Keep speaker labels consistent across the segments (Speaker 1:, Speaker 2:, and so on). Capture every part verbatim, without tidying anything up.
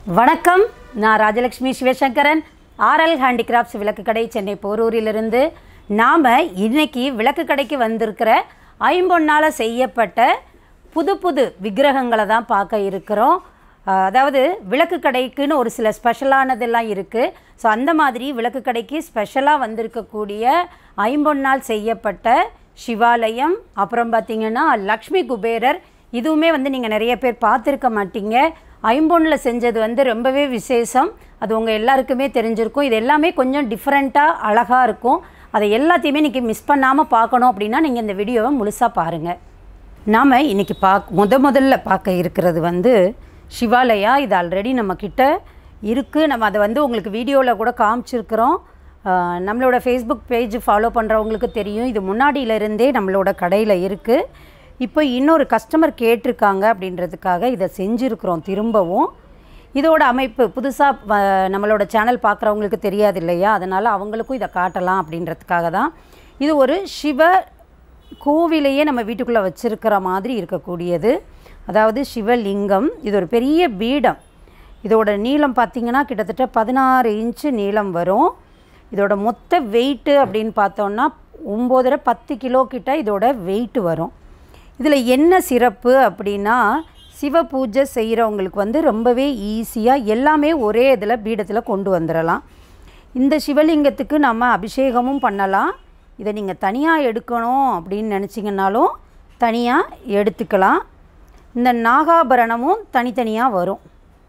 Speaker 1: வணக்கம், நான் Rajalakshmi Sivasankaran. RL handicrafts விளக்குக்கடை சென்னை போரூரிலிருந்து நாம் இன்றைக்கி விளக்குக்கடைக்கு வந்திருக்கிற ஐம்பொன்னால் செய்யப்பட்ட புது புது விக்கிரகங்களை தான் பார்க்க இருக்கிறோம். அதாவது விளக்குக்கடைக்குன்னு ஒரு சில ஸ்பெஷலானதெல்லாம் இருக்குது. ஸோ அந்த மாதிரி விளக்குக்கடைக்கு ஸ்பெஷலாக வந்திருக்கக்கூடிய ஐம்பொன்னால் செய்யப்பட்ட சிவாலயம், அப்புறம் பார்த்திங்கன்னா லக்ஷ்மி குபேரர். இதுவுமே வந்து நீங்கள் நிறைய பேர் பார்த்துருக்க மாட்டீங்க. ஐம்பொன்னில் செஞ்சது வந்து ரொம்பவே விசேஷம். அது உங்கள் எல்லாருக்குமே தெரிஞ்சிருக்கும். இது எல்லாமே கொஞ்சம் டிஃப்ரெண்ட்டாக அழகாக இருக்கும். அதை எல்லாத்தையுமே இன்றைக்கி மிஸ் பண்ணாமல் பார்க்கணும் அப்படின்னா நீங்கள் இந்த வீடியோவை முழுசாக பாருங்கள். நாம் இன்றைக்கி பார்க்க முத முதல்ல பார்க்க இருக்கிறது வந்து சிவாலயா. இது ஆல்ரெடி நம்மக்கிட்ட இருக்குது. நம்ம அதை வந்து உங்களுக்கு வீடியோவில் கூட காமிச்சிருக்கிறோம். நம்மளோட ஃபேஸ்புக் பேஜ் ஃபாலோ பண்ணுறவங்களுக்கு தெரியும். இது முன்னாடியிலேருந்தே நம்மளோட கடையில் இருக்குது. இப்போ இன்னொரு கஸ்டமர் கேட்டிருக்காங்க அப்படின்றதுக்காக இதை செஞ்சுருக்கிறோம் திரும்பவும். இதோட அமைப்பு புதுசாக நம்மளோட சேனல் பார்க்குறவங்களுக்கு தெரியாது இல்லையா, அதனால் அவங்களுக்கும் இதை காட்டலாம் அப்படின்றதுக்காக தான். இது ஒரு சிவ கோவிலையே நம்ம வீட்டுக்குள்ளே வச்சுருக்கிற மாதிரி இருக்கக்கூடியது. அதாவது சிவலிங்கம். இது ஒரு பெரிய பீடம். இதோட நீளம் பார்த்திங்கன்னா கிட்டத்தட்ட பதினாறு இன்ச்சு நீளம் வரும். இதோட மொத்த வெயிட்டு அப்படின்னு பார்த்தோன்னா ஒம்போதரை பத்து கிலோ கிட்ட இதோட வெயிட்டு வரும். இதில் என்ன சிறப்பு அப்படின்னா, சிவ பூஜை செய்கிறவங்களுக்கு வந்து ரொம்பவே ஈஸியாக எல்லாமே ஒரே இதில் பீடத்தில் கொண்டு வந்துடலாம். இந்த சிவலிங்கத்துக்கு நம்ம அபிஷேகமும் பண்ணலாம். இதை நீங்கள் தனியாக எடுக்கணும் அப்படின்னு நினச்சிங்கன்னாலும் தனியாக எடுத்துக்கலாம். இந்த நாகாபரணமும் தனித்தனியாக வரும்.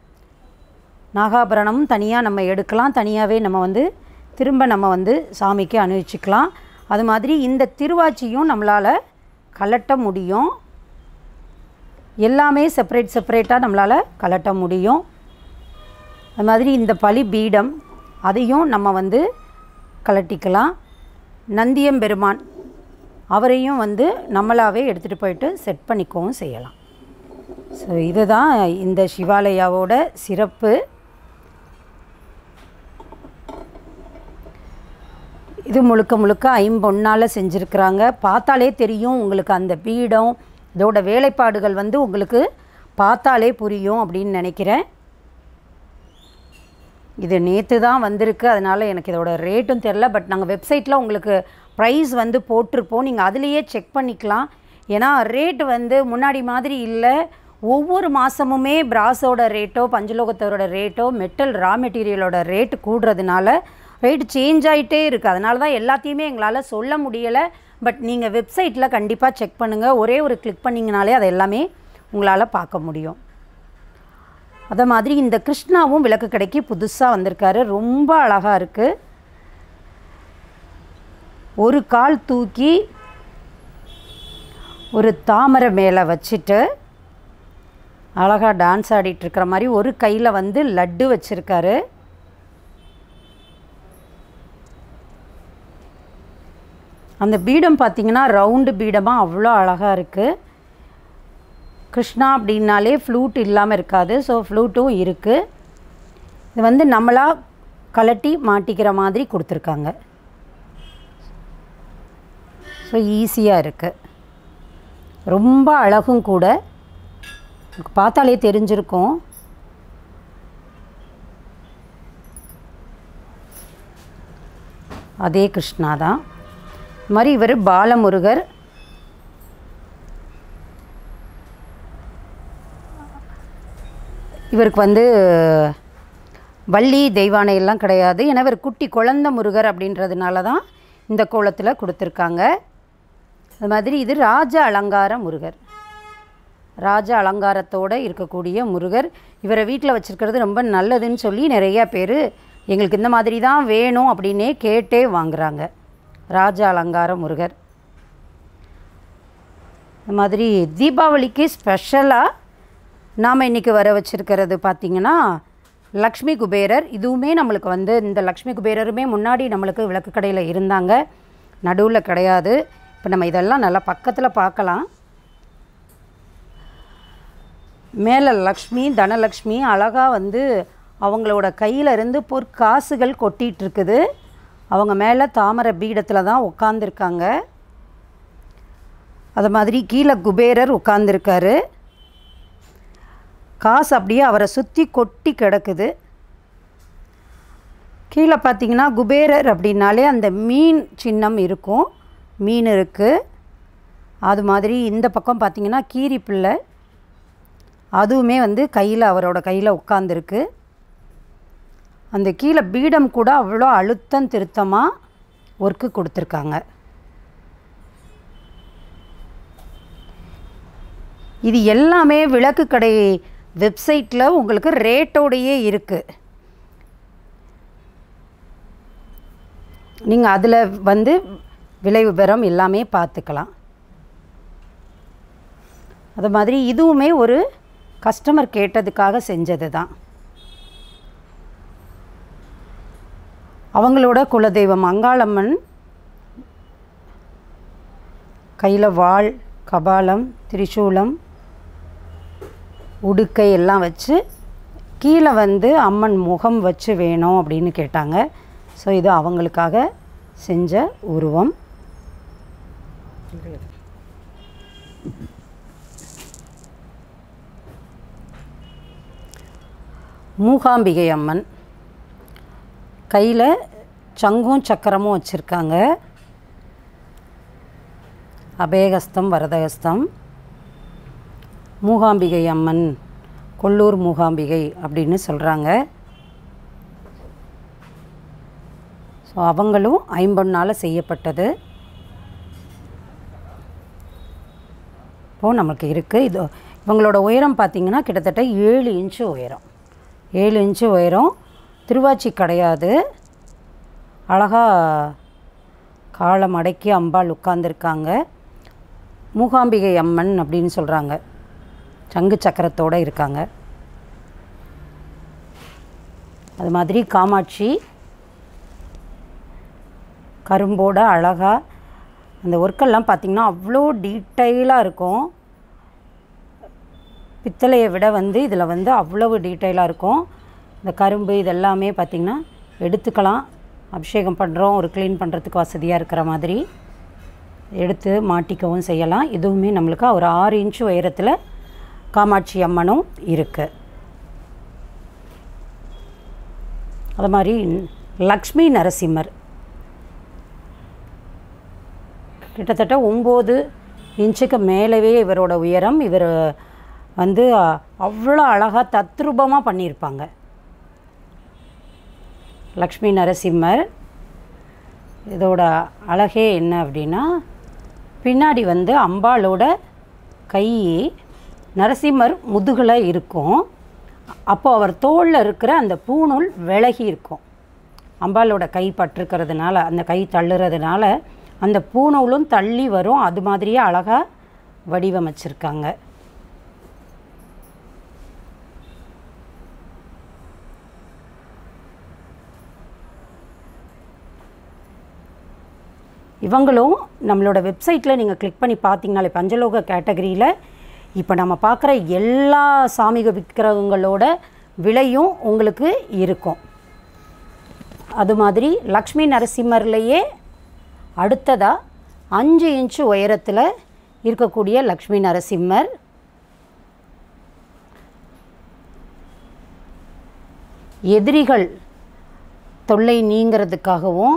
Speaker 1: நாகாபரணமும் தனியாக நம்ம எடுக்கலாம். தனியாகவே நம்ம வந்து திரும்ப நம்ம வந்து சாமிக்கு அணிவிச்சிக்கலாம். அது மாதிரி இந்த திருவாச்சியும் நம்மளால் கலட்ட முடியும். எல்லாமே செப்பரேட் செப்பரேட்டாக நம்மளால் கலட்ட முடியும். அது மாதிரி இந்த பலி பீடம் அதையும் நம்ம வந்து கலட்டிக்கலாம். நந்தியம்பெருமான் அவரையும் வந்து நம்மளாவே எடுத்துகிட்டு போயிட்டு செட் பண்ணிக்கவும் செய்யலாம். ஸோ இதுதான் இந்த சிவாலயாவோட சிறப்பு. இது முழுக்க முழுக்க ஐம்பொன்னால் செஞ்சுருக்குறாங்க. பார்த்தாலே தெரியும் உங்களுக்கு அந்த பீடம், இதோட வேலைப்பாடுகள் வந்து உங்களுக்கு பார்த்தாலே புரியும் அப்படின்னு நினைக்கிறேன். இது நேற்று தான் வந்திருக்கு, அதனால் எனக்கு இதோட ரேட்டும் தெரில. பட் நாங்கள் வெப்சைட்டில் உங்களுக்கு ப்ரைஸ் வந்து போட்டிருப்போம். நீங்கள் அதுலேயே செக் பண்ணிக்கலாம். ஏன்னா ரேட்டு வந்து முன்னாடி மாதிரி இல்லை. ஒவ்வொரு மாதமுமே பிராஸோட ரேட்டோ பஞ்சலோகத்தோட ரேட்டோ மெட்டல் ரா மெட்டீரியலோட ரேட்டு கூடுறதுனால ரேட்டு சேஞ்ச் ஆகிட்டே இருக்குது. அதனால தான் எல்லாத்தையுமே எங்களால் சொல்ல முடியலை. பட் நீங்கள் வெப்சைட்டில் கண்டிப்பாக செக் பண்ணுங்கள். ஒரே ஒரு கிளிக் பண்ணிங்கனாலே அதை எல்லாமே உங்களால் பார்க்க முடியும். அதே மாதிரி இந்த கிருஷ்ணாவும் விளக்கு கடைக்கு புதுசாக வந்திருக்காரு. ரொம்ப அழகாக இருக்குது. ஒரு கால் தூக்கி ஒரு தாமரை மேலே வச்சுட்டு அழகாக டான்ஸ் ஆடிட்டுருக்கிற மாதிரி ஒரு கையில் வந்து லட்டு வச்சுருக்காரு. அந்த பீடம் பார்த்திங்கன்னா ரவுண்டு பீடமாக அவ்வளோ அழகாக இருக்குது. கிருஷ்ணா அப்படின்னாலே ஃப்ளூட் இல்லாமல் இருக்காது. ஸோ ஃப்ளூட்டும் இருக்குது. இது வந்து நம்மளாக கலட்டி மாட்டிக்கிற மாதிரி கொடுத்துருக்காங்க. ஸோ ஈஸியாக இருக்குது. ரொம்ப அழகும் கூட. பார்த்தாலே தெரிஞ்சிருக்கும். அதே கிருஷ்ணா தான். இது மாதிரி இவர் பாலமுருகர். இவருக்கு வந்து வள்ளி தெய்வானை எல்லாம் கிடையாது. ஏன்னா இவர் குட்டி குழந்தை முருகர் அப்படின்றதுனால தான் இந்த கோலத்தில் கொடுத்துருக்காங்க. அது மாதிரி இது ராஜ அலங்கார முருகர். ராஜ அலங்காரத்தோடு இருக்கக்கூடிய முருகர். இவரை வீட்டில் வச்சுருக்கிறது ரொம்ப நல்லதுன்னு சொல்லி நிறையா பேர் எங்களுக்கு இந்த மாதிரி தான் வேணும் அப்படின்னே கேட்டே வாங்குகிறாங்க. ராஜ அலங்கார முருகர். இந்த மாதிரி தீபாவளிக்கு ஸ்பெஷலாக நாம் இன்றைக்கி வர வச்சுருக்கிறது பார்த்திங்கன்னா லக்ஷ்மி குபேரர். இதுவுமே நம்மளுக்கு வந்து இந்த லக்ஷ்மி குபேரருமே முன்னாடி நம்மளுக்கு விளக்கு கடையில் இருந்தாங்க, நடுவில் கிடையாது. இப்போ நம்ம இதெல்லாம் நல்லா பக்கத்தில் பார்க்கலாம். மேலே லக்ஷ்மி தனலக்ஷ்மி அழகாக வந்து அவங்களோட கையிலேருந்து பொற்காசுகள் கொட்டிகிட்ருக்குது. அவங்க மேலே தாமரை பீடத்தில் தான் உட்காந்துருக்காங்க. அது மாதிரி கீழே குபேரர் உட்காந்துருக்காரு. காசு அப்படியே அவரை சுற்றி கொட்டி கிடக்குது. கீழே பார்த்திங்கன்னா குபேரர் அப்படின்னாலே அந்த மீன் சின்னம் இருக்கும், மீன் இருக்குது. அது மாதிரி இந்த பக்கம் பார்த்திங்கன்னா கீரி பிள்ளை, அதுவுமே வந்து கையில் அவரோட கையில் உட்காந்துருக்கு. அந்த கீழே பீடம் கூட அவ்வளோ அழுத்தம் திருத்தமாக ஒர்க்கு கொடுத்துருக்காங்க. இது எல்லாமே விளக்கு கடை வெப்சைட்டில் உங்களுக்கு ரேட்டோடையே இருக்குது. நீங்கள் அதில் வந்து விலை விவரம் எல்லாமே பார்த்துக்கலாம். அது மாதிரி இதுவுமே ஒரு கஸ்டமர் கேட்டதுக்காக செஞ்சது தான். அவங்களோட குலதெய்வம் அங்காளம்மன் கையில் வாள், கபாலம், திரிசூலம், உடுக்கை எல்லாம் வச்சு கீழே வந்து அம்மன் முகம் வச்சு வேணும் அப்படின்னு கேட்டாங்க. ஸோ இது அவங்களுக்காக செஞ்ச உருவம். மூகாம்பிகை அம்மன் கையில் சங்கும் சக்கரமும் வச்சுருக்காங்க. அபயகஸ்தம், வரதகஸ்தம். மூகாம்பிகை அம்மன், கொல்லூர் மூகாம்பிகை அப்படின்னு சொல்கிறாங்க. ஸோ அவங்களும் ஐம்பொன்னால் செய்யப்பட்டது. இப்போது நமக்கு இருக்குது. இது இவங்களோட உயரம் பார்த்திங்கன்னா கிட்டத்தட்ட ஏழு இன்ச்சு உயரம். ஏழு இன்ச்சு உயரம். திருவாச்சி கிடையாது. அழகாக காலம் அடக்கி அம்பாள் உட்கார்ந்துருக்காங்க. மூகாம்பிகை அம்மன் அப்படின்னு சொல்கிறாங்க. சங்கு சக்கரத்தோடு இருக்காங்க. அது மாதிரி காமாட்சி கரும்போட அழகாக அந்த ஒர்க்கெல்லாம் பார்த்திங்கன்னா அவ்வளோ டீட்டெயிலாக இருக்கும். பித்தளையை விட வந்து இதில் வந்து அவ்வளவு டீட்டெயிலாக இருக்கும். இந்த கரும்பு இதெல்லாமே பார்த்திங்கன்னா எடுத்துக்கலாம். அபிஷேகம் பண்ணுறோம், ஒரு க்ளீன் பண்ணுறதுக்கு வசதியாக இருக்கிற மாதிரி எடுத்து மாட்டிக்கவும் செய்யலாம். இதுவுமே நம்மளுக்கு ஒரு ஆறு இன்ச்சு உயரத்தில் காமாட்சி அம்மனும் இருக்குது. அது மாதிரி லக்ஷ்மி நரசிம்மர் கிட்டத்தட்ட ஒம்பது இன்ச்சுக்கு மேலவே இவரோட உயரம். இவர் வந்து அவ்வளோ அழகாக தத்ரூபமாக பண்ணியிருப்பாங்க. லக்ஷ்மி நரசிம்மர் இதோட அழகே என்ன அப்படின்னா, பின்னாடி வந்து அம்பாளோட கை நரசிம்மர் முதுகில் இருக்கும். அப்போது அவர் தோளில் இருக்கிற அந்த பூணூல் விலகி இருக்கும். அம்பாளோட கை பட்டிருக்கிறதுனால, அந்த கை தள்ளுறதுனால அந்த பூணூலும் தள்ளி வரும். அது மாதிரியே அழகாக வடிவமைச்சிருக்காங்க. இவங்களும் நம்மளோட வெப்சைட்டில் நீங்கள் கிளிக் பண்ணி பார்த்தீங்கனாலே பஞ்சலோக கேட்டகரியில் இப்போ நம்ம பார்க்குற எல்லா சாமிக விக்கிரகங்களோட விலையும் உங்களுக்கு இருக்கும். அது மாதிரி லக்ஷ்மி நரசிம்மர்லேயே அடுத்ததாக அஞ்சு இன்ச்சு உயரத்தில் இருக்கக்கூடிய லக்ஷ்மி நரசிம்மர் எதிரிகள் தொல்லை நீங்கிறதுக்காகவும்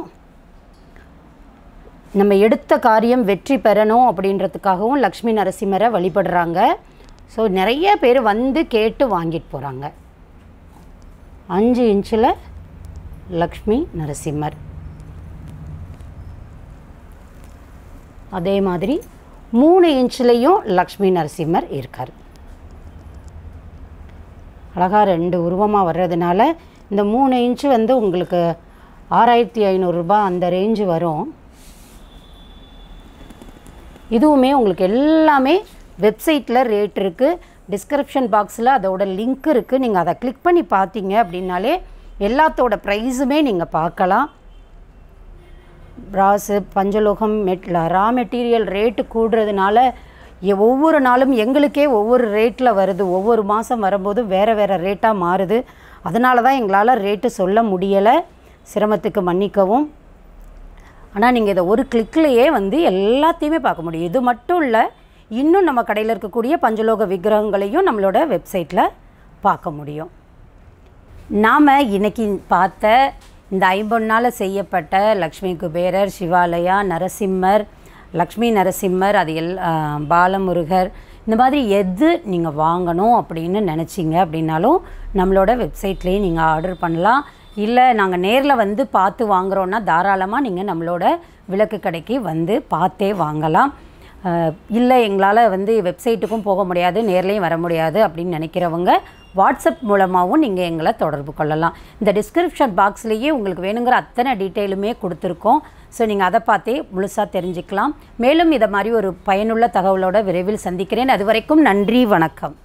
Speaker 1: நம்ம எடுத்த காரியம் வெற்றி பெறணும் அப்படின்றதுக்காகவும் லக்ஷ்மி நரசிம்மரை வழிபடுறாங்க. ஸோ நிறைய பேர் வந்து கேட்டு வாங்கிட்டு போகிறாங்க. அஞ்சு இன்ச்சில் லக்ஷ்மி நரசிம்மர். அதே மாதிரி மூணு இன்ச்சிலையும் லக்ஷ்மி நரசிம்மர் இருக்கார். அழகாக ரெண்டு உருவமாக வர்றதுனால இந்த மூணு இன்ச்சு வந்து உங்களுக்கு ஆறாயிரத்தி ஐநூறுரூபா அந்த ரேஞ்சு வரும். இதுவுமே உங்களுக்கு எல்லாமே வெப்சைட்டில் ரேட் இருக்குது. டிஸ்கிரிப்ஷன் பாக்ஸில் அதோட லிங்க் இருக்குது. நீங்கள் அதை கிளிக் பண்ணி பார்த்தீங்க அப்படின்னாலே எல்லாத்தோட ப்ரைஸுமே நீங்கள் பார்க்கலாம். பிராஸு, பஞ்சலோகம், மெட் ரா மெட்டீரியல் ரேட்டு கூடுறதுனால ஒவ்வொரு நாளும் எங்களுக்கே ஒவ்வொரு ரேட்டில் வருது. ஒவ்வொரு மாதம் வரும்போது வேறு வேறு ரேட்டாக மாறுது. அதனால தான் எங்களால் ரேட்டு சொல்ல முடியலை. சிரமத்துக்கு மன்னிக்கவும். ஆனால் நீங்கள் இதை ஒரு கிளிக்லேயே வந்து எல்லாத்தையுமே பார்க்க முடியும். இது மட்டும் இல்லை, இன்னும் நம்ம கடையில் இருக்கக்கூடிய பஞ்சலோக விக்கிரகங்களையும் நம்மளோட வெப்சைட்டில் பார்க்க முடியும். நாம் இன்றைக்கி பார்த்த இந்த ஐம்பொன்னால் செய்யப்பட்ட லக்ஷ்மி குபேரர், சிவாலயா, நரசிம்மர், லக்ஷ்மி நரசிம்மர், அது எல் பாலமுருகர், இந்த மாதிரி எது நீங்கள் வாங்கணும் அப்படின்னு நினச்சிங்க அப்படின்னாலும் நம்மளோட வெப்சைட்லேயே நீங்கள் ஆர்டர் பண்ணலாம். இல்லை நாங்கள் நேரில் வந்து பார்த்து வாங்குகிறோன்னா தாராளமாக நீங்கள் நம்மளோட விளக்கு கடைக்கு வந்து பார்த்தே வாங்கலாம். இல்லை எங்களால் வந்து வெப்சைட்டுக்கும் போக முடியாது, நேர்லேயும் வர முடியாது அப்படின்னு நினைக்கிறவங்க வாட்ஸ்அப் மூலமாகவும் நீங்கள் எங்களை தொடர்பு கொள்ளலாம். இந்த டிஸ்கிரிப்ஷன் பாக்ஸ்லேயே உங்களுக்கு வேணுங்கிற அத்தனை டீட்டெயிலுமே கொடுத்துருக்கோம். ஸோ நீங்கள் அதை பார்த்தே முழுசாக தெரிஞ்சுக்கலாம். மேலும் இதை மாதிரி ஒரு பயனுள்ள தகவலோடு விரைவில் சந்திக்கிறேன். அது வரைக்கும் நன்றி, வணக்கம்.